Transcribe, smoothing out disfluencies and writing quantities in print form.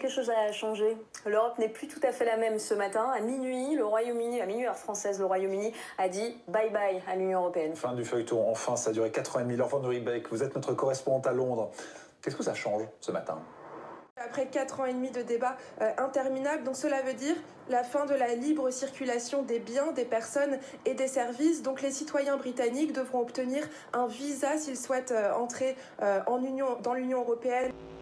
quelque chose a changé. L'Europe n'est plus tout à fait la même ce matin. À minuit, le Royaume-Uni, à minuit heure française, le Royaume-Uni a dit bye bye à l'Union européenne. Fin du feuilleton, enfin, ça a duré 4 ans et demi. Laure Van Riebeeck, vous êtes notre correspondante à Londres. Qu'est-ce que ça change ce matin ? Après 4 ans et demi de débats interminables, donc cela veut dire la fin de la libre circulation des biens, des personnes et des services. Donc les citoyens britanniques devront obtenir un visa s'ils souhaitent entrer dans l'Union européenne.